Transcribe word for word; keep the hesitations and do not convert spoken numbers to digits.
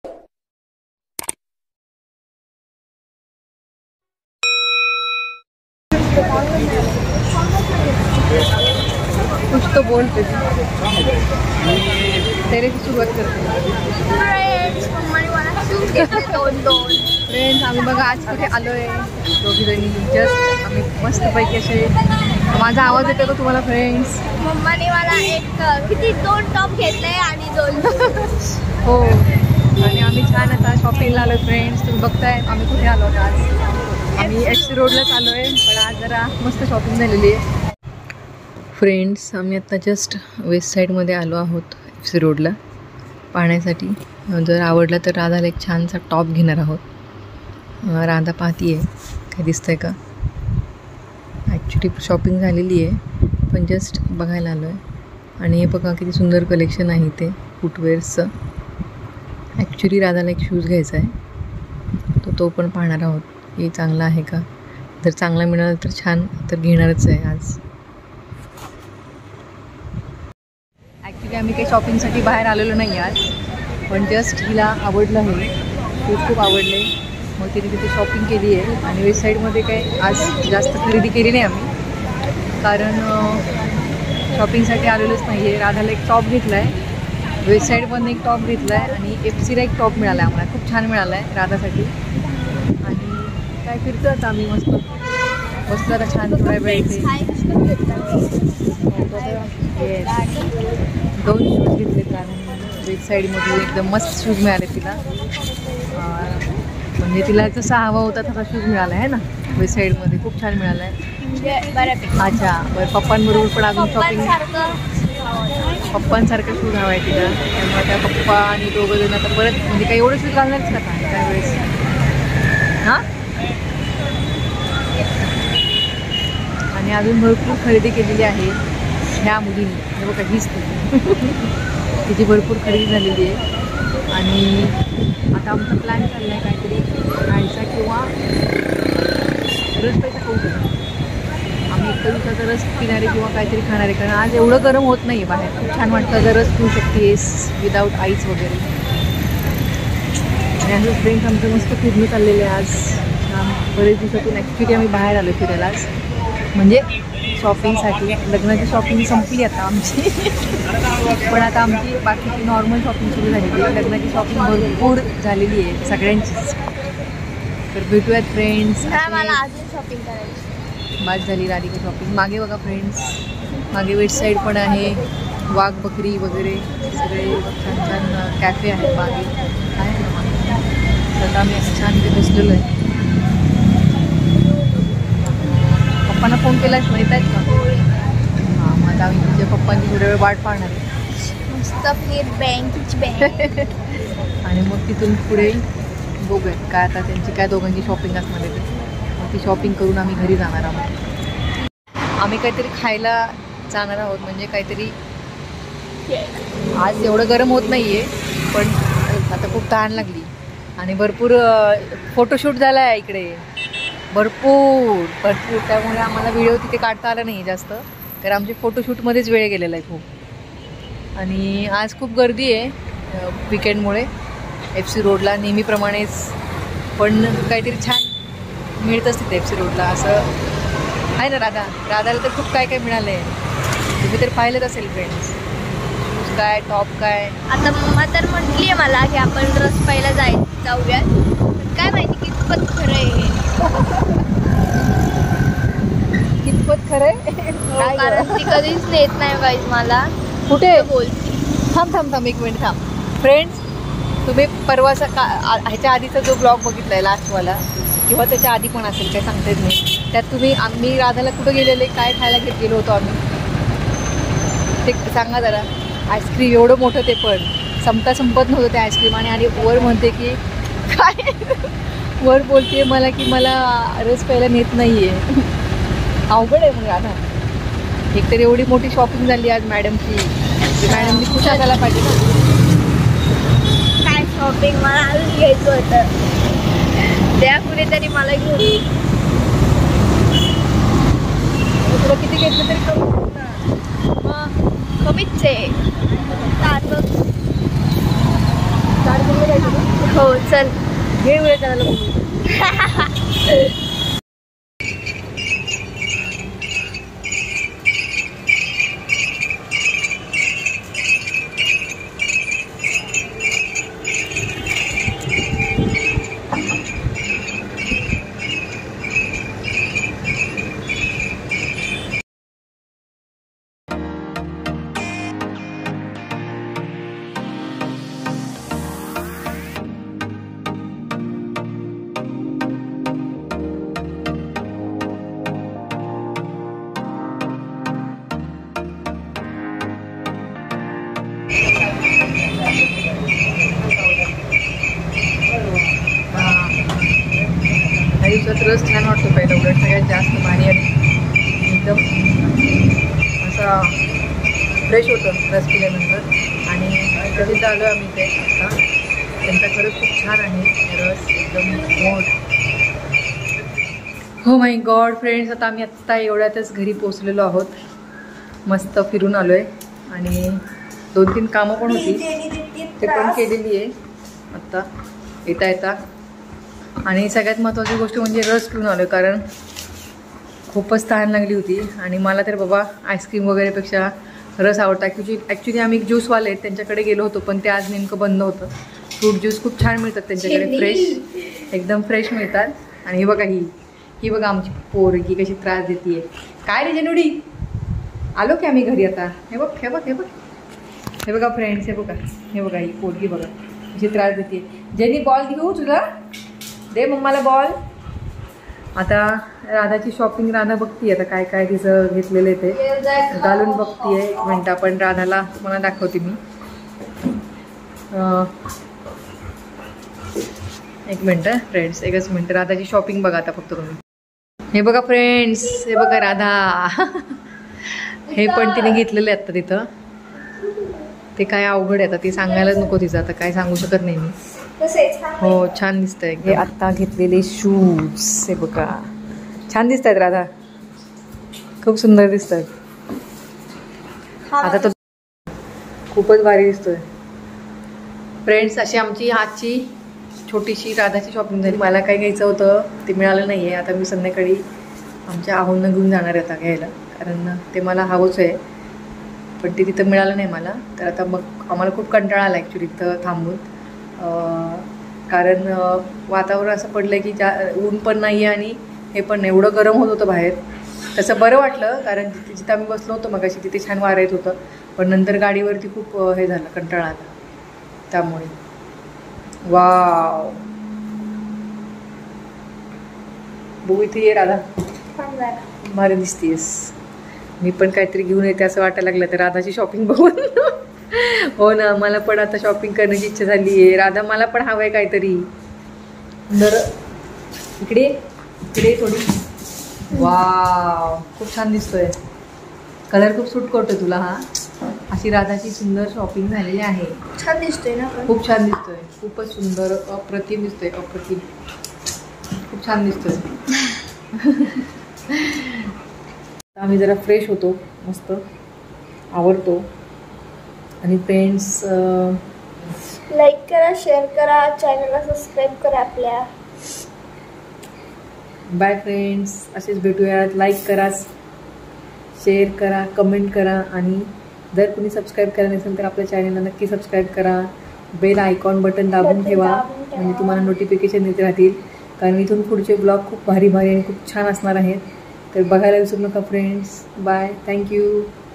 कुछ तो बोल पे तेरे की सुरुवात करते. दोन दोन फ्रेंड्स आम्ही बघा आज कुठे आलोय दोघी जणी. जस्ट आम्ही मस्तपैकी असे. माझा आवाज येतो का तुम्हाला फ्रेंड्स? मम्माने मला एक किती दोन टॉप घेतले आणि दोन हो. आणि आम्ही छान आता शॉपिंगला आलोय फ्रेंड्स. तुम्ही बघताय आम्ही कुठे आलो आज. आम्ही एफ सी रोडलाच आलो आहे. पण आज जरा मस्त शॉपिंग झालेली आहे फ्रेंड्स. आम्ही आत्ता जस्ट वेस्ट साईडमध्ये आलो आहोत एफ सी रोडला पाहण्यासाठी. जर आवडलं तर राधाला एक छानसा टॉप घेणार आहोत. राधा पाहती आहे काय दिसतंय का. ॲक्च्युली शॉपिंग झालेली आहे पण जस्ट बघायला आलो आहे. आणि हे बघा किती सुंदर कलेक्शन आहे ते फुटवेअर्सचं. ॲक्च्युली राधाला एक शूज घ्यायचा आहे तो तो पण पाहणार आहोत की चांगला आहे का. जर चांगला मिळाला तर छान, तर घेणारच आहे आज. ॲक्च्युली आम्ही काही शॉपिंगसाठी बाहेर आलेलो नाही आज. पण जस्ट हिला आवडलं हे शूज खूप आवडले. मग तिने तिथे शॉपिंग केली आहे. आणि वेस्ट साईडमध्ये काही आज जास्त खरेदी केली नाही आम्ही कारण शॉपिंगसाठी आलेलोच नाही आहे. राधाला एक टॉप घेतला आहे. वेस्ट साईडमधून एक टॉप घेतला आहे आणि एफ सीला एक टॉप मिळाला आहे आम्हाला. खूप छान मिळाला आहे राधासाठी. आणि काय फिरतो आता आम्ही मस्त बसलो आता छान थोडा वेळ इथे. दोन शूज घेतले कारण वेस्ट साईडमधून एकदम मस्त शूज मिळाले तिला. म्हणजे तिला जसा हवा होता तसा शूज मिळाला आहे ना वेस्ट साईडमध्ये. खूप छान मिळाला आहे बऱ्यापैकी. अच्छा बरं. पप्पांबरोबर पण अजून शॉपिंग पप्पांसारखं शूज हवा आहे तिला. त्यामुळे त्या पप्पा आणि दोघं जण आता परत म्हणजे काही एवढं शूज घालणारच का काय त्यावेळेस. हां. आणि अजून भरपूर खरेदी केलेली आहे ह्या मुलींनी. हे बघा हीच तिची भरपूर खरेदी झालेली आहे. आणि आता आमचा प्लॅन चालला आहे काहीतरी खायचा किंवा रस प्यायचा खाऊ शकतो आम्ही. एका दिवसाचा रस पिणारे किंवा काहीतरी खाणारे कारण आज एवढं गरम होत नाही आहे बाहेर. खूप छान वाटतं जर रस पिऊ शकतेस विदाऊट आईस वगैरे. आणि असं फ्रेंड्स आमचं मस्त फिरणं चाललेलं आहे आज. बरेच दिवसातून ॲक्च्युली आम्ही बाहेर आलो फिरायला आज. म्हणजे शॉपिंगसाठी. लग्नाची शॉपिंग संपली आता आमची पण आता आमची बाकीची नॉर्मल शॉपिंग सुरू झालेली आहे. लग्नाची शॉपिंग भरपूर झालेली आहे सगळ्यांचीच. तर भेटूयात फ्रेंड्स. मला अजून शॉपिंग करायची बाद झाली राधिका शॉपिंग. मागे बघा फ्रेंड्स मागे वेस्ट साईड पण आहे. वाघ बकरी वगैरे सगळे छान छान कॅफे आहेत मागे आहे ना मागे. तर आम्ही असं छान इथे बसलेलो आहे. पप्पांना फोन केलाच माहीत आहेत का? हां मग आता आम्ही तुझ्या पप्पांची थोड्या वेळ वाट पाहणार आहे. मस्त फिर बँकेची बँक. आणि मग तिथून पुढे बघूयात काय आता त्यांची काय दोघांची शॉपिंग असणार आहे. मग ती शॉपिंग करून आम्ही घरी जाणार आहोत. आम्ही काहीतरी खायला जाणार आहोत. म्हणजे काहीतरी आज एवढं गरम होत नाही आहे पण आता खूप तहान लागली. आणि भरपूर फोटोशूट झाला आहे इकडे भरपूर भरपूर. त्यामुळे आम्हाला व्हिडिओ तिथे काढता आला नाही जास्त कारण आमचे फोटोशूटमध्येच वेळ गेलेला आहे खूप. आणि आज खूप गर्दी आहे विकेंडमुळे एफ सी रोडला नेहमीप्रमाणेच. पण काहीतरी छान मिळतंच तिथे एफ सी रोडला असं आहे ना. राधा राधाला तर खूप काय काय मिळालं आहे. तुम्ही तर पाहिलंच असेल फ्रेंड्स. शूज काय टॉप काय. आता मम्मा तर म्हटली आहे मला की आपण ड्रेस पहिला जाय जाऊयात. काय माहिती कितपत खरं आहे कितपत खरं आहे कारण ती कधीच नेत नाही गाईज मला. कुठे बोलते. थांब थांब थांब एक मिनिट थांब. फ्रेंड्स तुम्ही परवाचा का ह्याच्या आधीचा जो ब्लॉग बघितला आहे लास्टवाला किंवा त्याच्या आधी पण असेल काय सांगता येत नाही. त्यात तुम्ही आम्ही राधाला कुठं गेलेले काय खायला घेत गेलो होतो आम्ही ते सांगा जरा. आईस्क्रीम एवढं मोठं ते पण संपता संपत नव्हतं ते आईस्क्रीम. आणि आणि वर म्हणते की काय वर बोलते मला की मला रस प्यायला नेत नाही आहे. अवघड आहे मग राधा. एकतर एवढी मोठी शॉपिंग झाली आज मॅडमची. मॅडमनी खुश झाला पाहिजे ना. काय शॉपिंग मला अजून घ्यायचं होतं. त्या कुणीतरी मला घेऊन. तुला किती घेतलं तरी कमी मग कमीच आहे. चार किलो घ्यायचं हो चल. घे वेळ त्याला बोलू. दिवसात रस छान वाटतो पहिला, उलट सगळ्यात जास्त पाणी आणि एकदम असा फ्रेश होतं रस पिल्यानंतर. आणि कधी आलो आम्ही ते आता त्यांचा खरंच खूप छान आहे रस, एकदम गोड. हो माय गॉड फ्रेंड्स, आता आम्ही आत्ता एवढ्यातच घरी पोचलेलो आहोत. मस्त फिरून आलो आहे आणि दोन तीन कामं पण होती ते पण केलेली आहे आत्ता येता येता. आणि सगळ्यात महत्त्वाची गोष्ट म्हणजे रस पिऊन आलो, कारण खूपच तहान लागली होती. आणि मला तर बाबा आईस्क्रीम वगैरेपेक्षा रस आवडतं. ॲक्च्युली ॲक्च्युली आम्ही ज्यूसवाले आहेत त्यांच्याकडे गेलो होतो, पण ते आज नेमकं बंद होतं. फ्रूट ज्यूस खूप छान मिळतात त्यांच्याकडे, फ्रेश एकदम फ्रेश मिळतात. आणि हे बघा ही ही बघा आमची पोरगी कशी त्रास देते आहे. काय रे जेनुडी, आलो की आम्ही घरी आता. हे बघ हे बघ हे बघ हे बघा फ्रेंड्स, हे बघा हे बघा ही पोरगी बघा कशी त्रास देते. जेनी बॉल घेऊ तुला, दे मम्माला बॉल. आता राधाची शॉपिंग राधा बघतीये आता काय काय तिचं घेतलेलं आहे ते घालून बघतीये. एक मिनटं आपण राधाला मला दाखवते मी. एक मिनटं फ्रेंड्स, एकच मिनटं. राधाची शॉपिंग बघा आता फक्त तुम्ही. हे बघा फ्रेंड्स, हे बघा राधा हे पण तिने घेतलेलं आहे आता तिथं. ते काय अवघड आहे आता, ती सांगायलाच नको तिचं, आता काय सांगू शकत नाही मी. हो छान दिसतंय. हे आत्ता घेतलेले शूज हे बघा छान दिसत आहेत राधा, खूप सुंदर दिसत आहेत. आता तर खूपच भारी दिसतोय फ्रेंड्स. अशी आमची आजची छोटीशी राधाची शॉपिंग झाली. मला काय घ्यायचं होतं ते मिळालं नाही आहे. आता मी संध्याकाळी आमच्या आहोंना घेऊन जाणार आहे आता घ्यायला, कारण ते मला हवंच आहे, पण ते तिथं मिळालं नाही मला. तर आता मग आम्हाला खूप कंटाळा आला ॲक्च्युली तिथं थांबून, कारण वातावरण असं पडलं आहे की जा ऊन पण नाही आहे आणि हे पण नाही, एवढं गरम होत होतं बाहेर. तसं बरं वाटलं, कारण जिथे जिथं आम्ही बसलो होतो मग अशी तिथे छान वारा येत होतं, पण नंतर गाडीवरती खूप हे झालं, कंटाळा आला त्यामुळे. वाव बघू इथे ये राधा, भारी दिसतेस. मी पण काहीतरी घेऊन येते असं वाटायला लागलं तर राधाची शॉपिंग बघून. हो ना, मला पण आता शॉपिंग करण्याची इच्छा झाली आहे. राधा मला पण हवं आहे काहीतरी. तर इकडे इकडे थोडी. वाव खूप छान दिसतोय, कलर खूप सूट करतोय तुला हा. अशी राधाची सुंदर शॉपिंग झालेली आहे. छान दिसतोय ना, खूप छान दिसतोय, खूपच सुंदर, अप्रतिम दिसतोय, अप्रतिम, खूप छान दिसतोय. आम्ही जरा फ्रेश होतो, मस्त आवडतो. आणि फ्रेंड्स लाईक करा, शेअर करा, चॅनलला सबस्क्राईब करा आपल्या. बाय फ्रेंड्स, असेच भेटूयात. लाईक करा, शेअर करा, कमेंट करा. आणि जर कोणी सबस्क्राईब केलं नसेल तर आपल्या चॅनलला नक्की सबस्क्राईब करा. बेल आयकॉन बटन दाबून ठेवा, म्हणजे तुम्हाला नोटिफिकेशन येत राहतील, कारण इथून पुढचे ब्लॉग खूप भारी भारी आणि खूप छान असणार आहेत. तर बघायला विसरू नका फ्रेंड्स. Bye, thank you.